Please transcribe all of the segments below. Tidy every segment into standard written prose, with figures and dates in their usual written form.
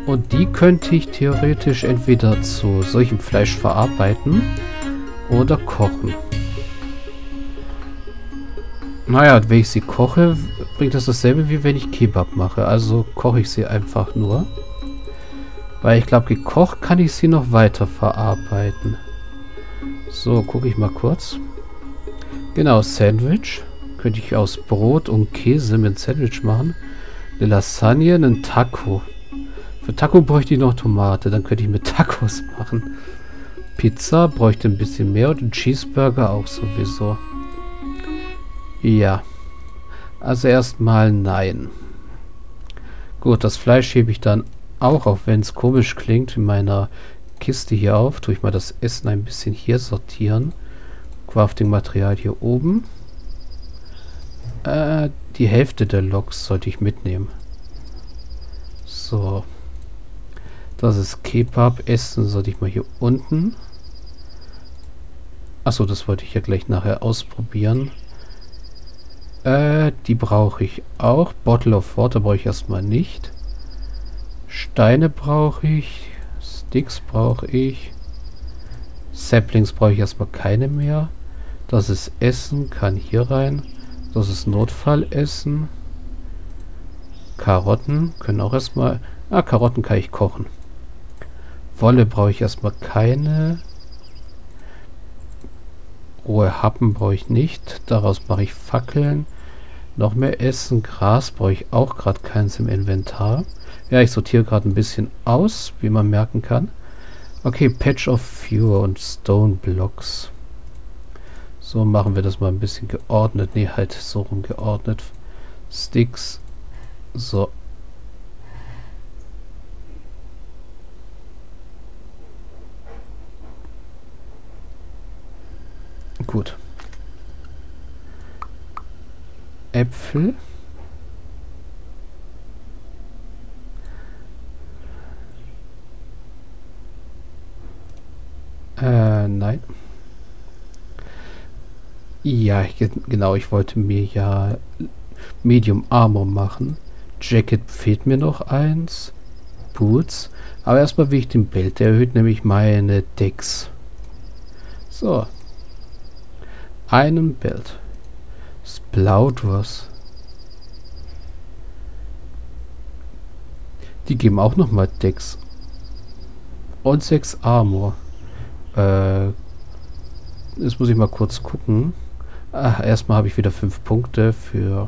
Und die könnte ich theoretisch entweder zu solchem Fleisch verarbeiten oder kochen. Naja, wenn ich sie koche, bringt das dasselbe, wie wenn ich Kebab mache. Also koche ich sie einfach nur. Weil ich glaube, gekocht kann ich sie noch weiter verarbeiten. So, gucke ich mal kurz. Genau, Sandwich. Könnte ich aus Brot und Käse mit Sandwich machen. Eine Lasagne, einen Taco. Für Taco bräuchte ich noch Tomate. Dann könnte ich mit Tacos machen. Pizza bräuchte ein bisschen mehr und einen Cheeseburger auch sowieso. Ja. Also erstmal nein. Gut, das Fleisch hebe ich dann auch wenn es komisch klingt, in meiner Kiste hier auf. Tue ich mal das Essen ein bisschen hier sortieren. Crafting-Material hier oben. Die Hälfte der Loks sollte ich mitnehmen. So. Das ist Kebab. Essen sollte ich mal hier unten. Achso, das wollte ich ja gleich nachher ausprobieren. Die brauche ich auch. Bottle of Water brauche ich erstmal nicht. Steine brauche ich. Sticks brauche ich. Saplings brauche ich erstmal keine mehr. Das ist Essen, kann hier rein. Das ist Notfallessen. Karotten können auch erstmal... Karotten kann ich kochen. Wolle brauche ich erstmal keine. Rohe Happen brauche ich nicht. Daraus mache ich Fackeln. Noch mehr Essen. Gras brauche ich auch gerade keins im Inventar. Ja, ich sortiere gerade ein bisschen aus, wie man merken kann. Okay, Patch of Fuel und Stone Blocks. So machen wir das mal ein bisschen geordnet. Ne, halt so rum geordnet. Sticks. So. Gut. Äpfel. Nein. Ja, genau, ich wollte mir ja Medium Armor machen. Jacket fehlt mir noch eins. Boots. Aber erstmal will ich den Belt. Der erhöht nämlich meine Dex. So. Einen Belt. Es blaut was. Die geben auch nochmal Dex. Und 6 Armor. Jetzt muss ich mal kurz gucken. Erstmal habe ich wieder 5 Punkte für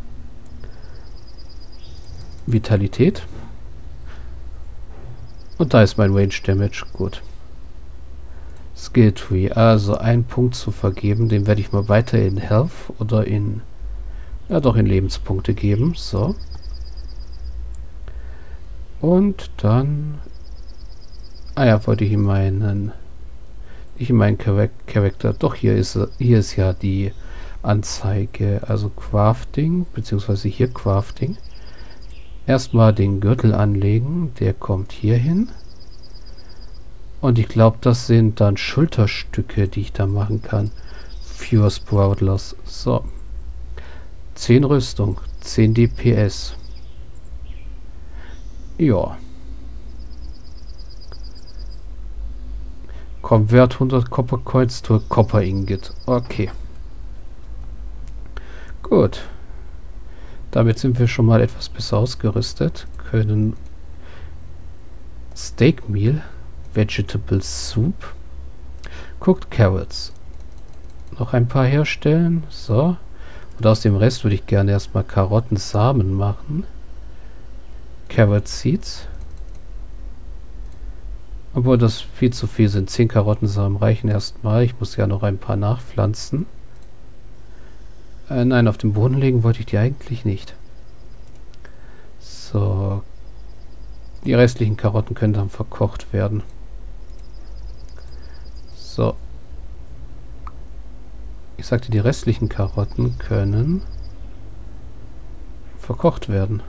Vitalität. Und da ist mein Range Damage. Gut. Skill Tree. Also einen Punkt zu vergeben. Den werde ich mal weiter in Health oder in... Ja, doch in Lebenspunkte geben. So. Und dann... ja, wollte ich in meinen... Nicht in meinen Charakter. Doch, hier ist ja die Anzeige. Also Crafting, beziehungsweise hier Crafting. Erstmal den Gürtel anlegen. Der kommt hier hin. Und ich glaube, das sind dann Schulterstücke, die ich da machen kann. Für Sproutlers. So. 10 Rüstung. 10 DPS. Ja. Convert 100 Copper Coins to Copper Ingot. Okay. Gut. Damit sind wir schon mal etwas besser ausgerüstet. Können Steak Meal, Vegetable Soup, Cooked Carrots. Noch ein paar herstellen. So. Und aus dem Rest würde ich gerne erstmal Karottensamen machen. Carrot Seeds. Obwohl das viel zu viel sind. 10 Karottensamen reichen erstmal. Ich muss ja noch ein paar nachpflanzen. Nein, auf den Boden legen wollte ich die eigentlich nicht. So. Die restlichen Karotten können dann verkocht werden. So. Ich sagte, die restlichen Karotten können verkocht werden.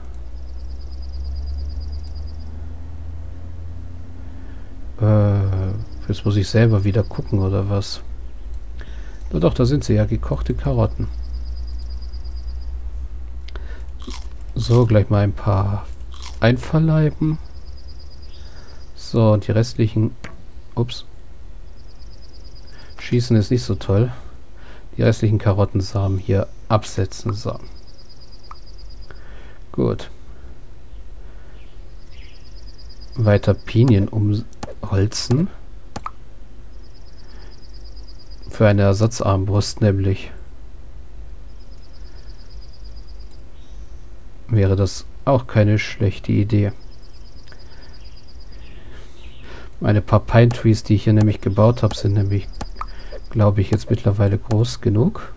Jetzt muss ich selber wieder gucken, oder was? Na doch, da sind sie ja, gekochte Karotten. So, gleich mal ein paar einverleiben. So, und die restlichen... Ups. Schießen ist nicht so toll. Die restlichen Karottensamen hier absetzen. So. Gut. Weiter Pinien umholzen. Für eine Ersatzarmbrust nämlich. Wäre das auch keine schlechte Idee. Meine paar Pine Trees, die ich hier nämlich gebaut habe, sind nämlich, glaube ich, jetzt mittlerweile groß genug.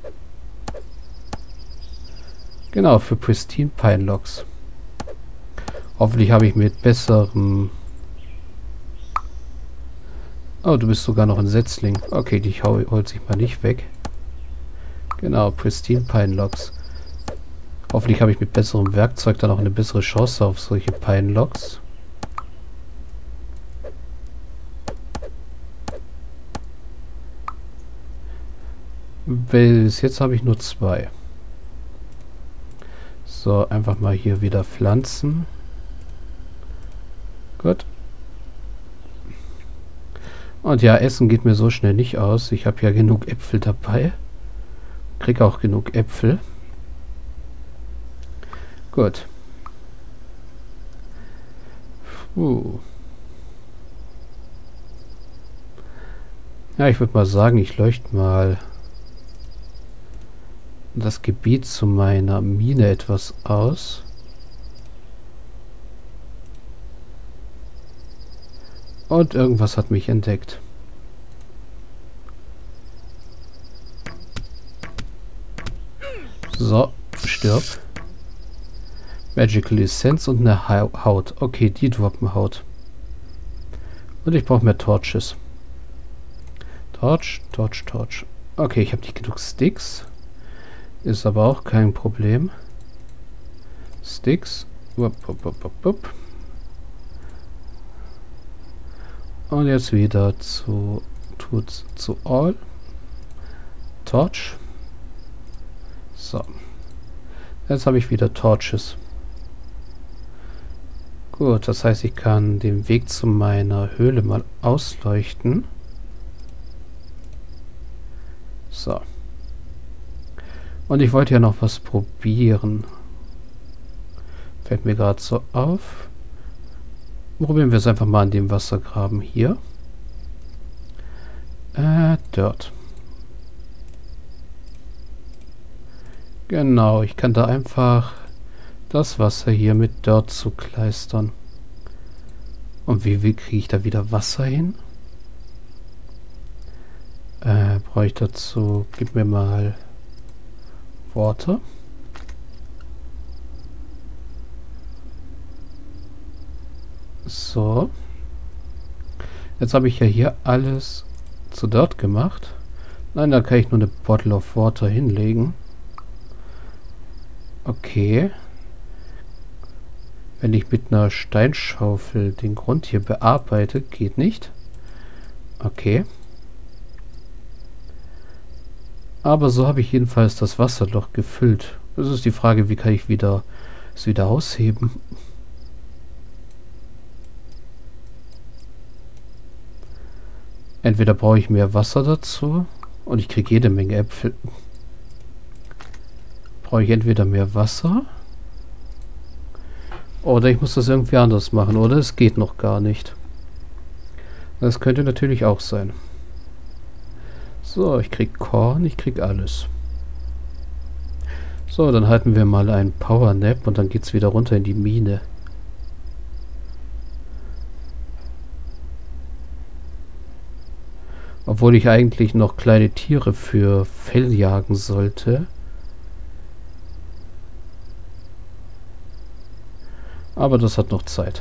Genau, für Pristine Pine Logs. Hoffentlich habe ich mit besserem... Oh, du bist sogar noch ein Setzling. Okay, die holt sich mal nicht weg. Genau, Pristine Pine Logs. Hoffentlich habe ich mit besserem Werkzeug dann auch eine bessere Chance auf solche Pine Logs. Bis jetzt habe ich nur 2. So, einfach mal hier wieder pflanzen. Gut. Und ja, Essen geht mir so schnell nicht aus. Ich habe ja genug Äpfel dabei. Krieg auch genug Äpfel. Gut. Ja, ich würde mal sagen, ich leuchte mal das Gebiet zu meiner Mine etwas aus. Und irgendwas hat mich entdeckt. So, stirb. Magical Essence und eine Haut. Okay, die droppen Haut. Und ich brauche mehr Torches. Torch. Okay, ich habe nicht genug Sticks. Ist aber auch kein Problem. Sticks. Und jetzt wieder zu All. Torch. So. Jetzt habe ich wieder Torches. Gut, das heißt, ich kann den Weg zu meiner Höhle mal ausleuchten. So. Und ich wollte ja noch was probieren. Fällt mir gerade so auf. Probieren wir es einfach mal an dem Wassergraben hier. Dirt. Genau, ich kann da einfach das Wasser hier mit Dirt zukleistern. Und wie kriege ich da wieder Wasser hin? Brauche ich dazu... Gib mir mal Water. So. Jetzt habe ich ja hier alles zu Dirt gemacht. Nein, da kann ich nur eine Bottle of Water hinlegen. Okay. Wenn ich mit einer Steinschaufel den Grund hier bearbeite, geht nicht. Okay. Aber so habe ich jedenfalls das Wasserloch gefüllt. Das ist die Frage, wie kann ich es wieder ausheben? Entweder brauche ich mehr Wasser dazu und ich kriege jede Menge Äpfel. Brauche ich entweder mehr Wasser oder ich muss das irgendwie anders machen oder es geht noch gar nicht. Das könnte natürlich auch sein. So, ich krieg Korn, ich krieg alles. So, dann halten wir mal einen Power Nap und dann geht's wieder runter in die Mine. Obwohl ich eigentlich noch kleine Tiere für Fell jagen sollte. Aber das hat noch Zeit.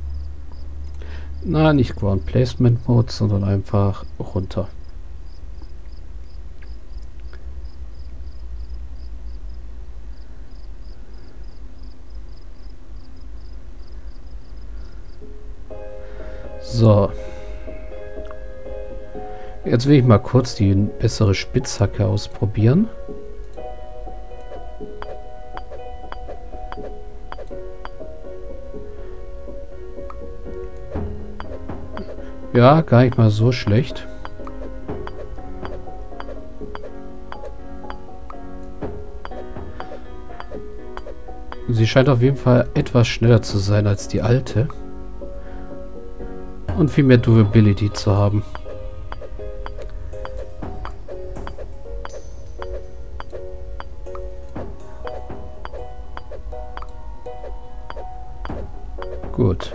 Na, nicht Ground Placement Mode, sondern einfach runter. So. Jetzt will ich mal kurz die bessere Spitzhacke ausprobieren. Ja, gar nicht mal so schlecht. Sie scheint auf jeden Fall etwas schneller zu sein als die alte. Und viel mehr Durability zu haben. Gut.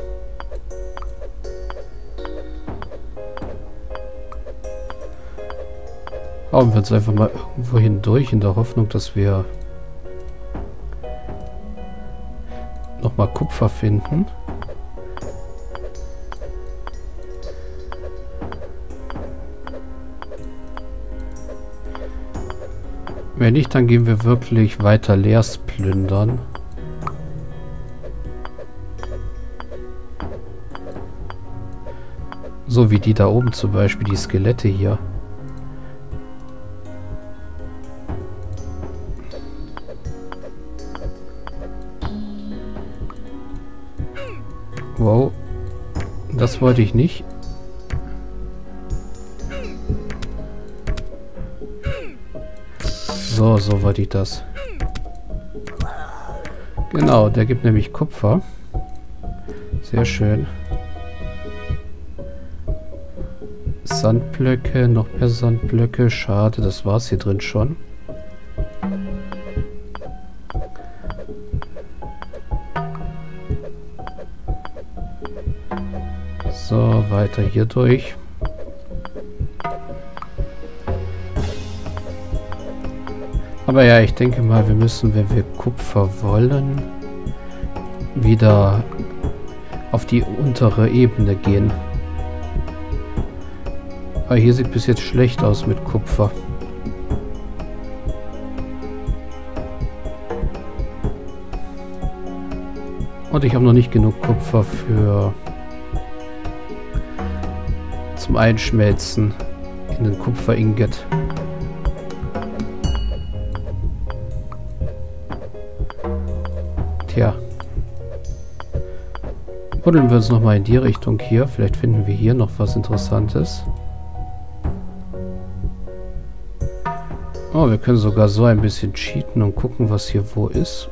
Hauen wir uns einfach mal irgendwo hindurch in der Hoffnung, dass wir nochmal Kupfer finden. Wenn nicht, dann gehen wir wirklich weiter Leers plündern. So wie die da oben zum Beispiel, die Skelette hier. Wow. Das wollte ich nicht. So wollte ich das. Genau, der gibt nämlich Kupfer. Sehr schön. Sandblöcke, noch mehr Sandblöcke. Schade, das war's hier drin schon. So, weiter hier durch. Aber ja, ich denke mal, wir müssen, wenn wir Kupfer wollen, wieder auf die untere Ebene gehen. Aber hier sieht bis jetzt schlecht aus mit Kupfer. Und ich habe noch nicht genug Kupfer für zum Einschmelzen in den Kupferingot. Tja. Buddeln wir uns nochmal in die Richtung hier. Vielleicht finden wir hier noch was Interessantes. Oh, wir können sogar so ein bisschen cheaten und gucken, was hier wo ist.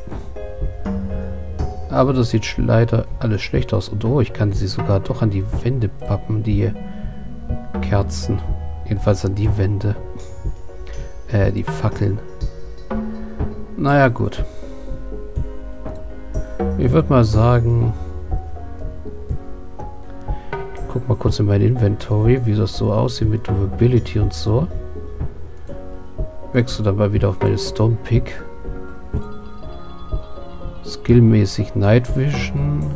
Aber das sieht leider alles schlecht aus. Und oh, ich kann sie sogar doch an die Wände pappen, die Kerzen. Jedenfalls an die Wände. Die Fackeln. Naja, gut. Ich würde mal sagen... Ich guck mal kurz in mein Inventory, wie das so aussieht mit Durability und so. Wechsle dann mal wieder auf meine Stone Pick. Skillmäßig Night Vision.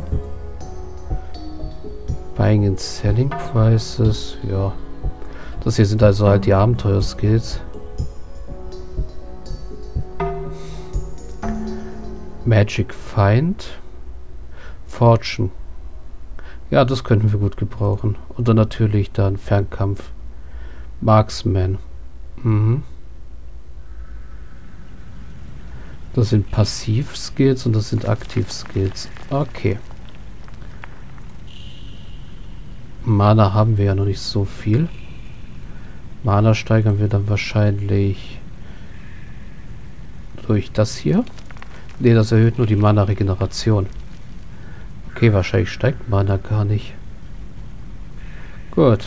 Buying and Selling Prices. Ja. Das hier sind also halt die Abenteuer-Skills. Magic Find. Fortune. Ja, das könnten wir gut gebrauchen. Und dann natürlich dann Fernkampf. Marksman. Mhm. Das sind Passiv-Skills und das sind Aktiv-Skills. Okay. Mana haben wir ja noch nicht so viel. Mana steigern wir dann wahrscheinlich durch das hier. Ne, das erhöht nur die Mana-Regeneration. Okay, wahrscheinlich steigt Mana gar nicht. Gut.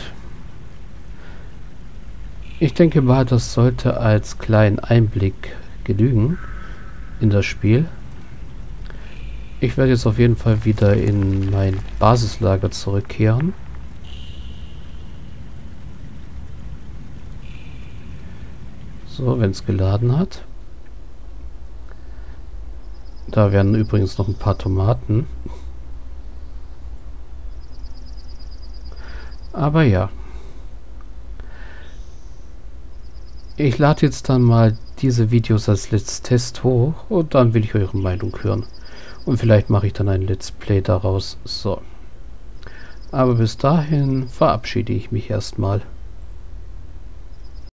Ich denke mal, das sollte als kleinen Einblick genügen in das Spiel. Ich werde jetzt auf jeden Fall wieder in mein Basislager zurückkehren. So, wenn es geladen hat. Da werden übrigens noch ein paar Tomaten. Aber ja. Ich lade jetzt dann mal diese Videos als Let's Test hoch und dann will ich eure Meinung hören. Und vielleicht mache ich dann ein Let's Play daraus. So. Aber bis dahin verabschiede ich mich erstmal.